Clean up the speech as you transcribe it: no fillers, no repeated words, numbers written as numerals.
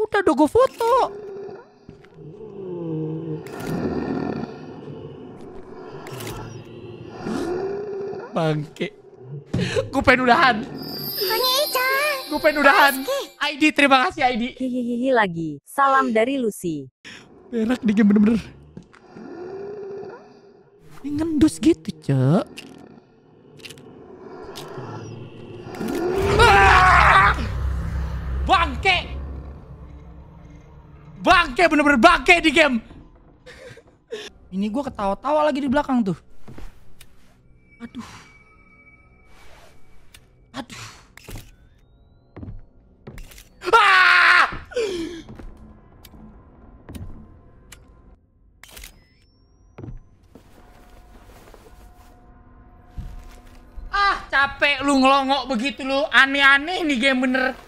Udah gue foto. Bangke. Gue pengen udahan. Gue pengen udahan. ID, terima kasih ID. Hihihi lagi. Salam dari Lucy. Berak di game bener-bener. Ini ngendus gitu, Cek. Bangke. Bangke, bener-bener bangke di game. Ini gue ketawa-tawa lagi di belakang tuh. Aduh. Aduh. Ah! Ah, capek lu ngelongok begitu lu. Aneh-aneh nih game bener.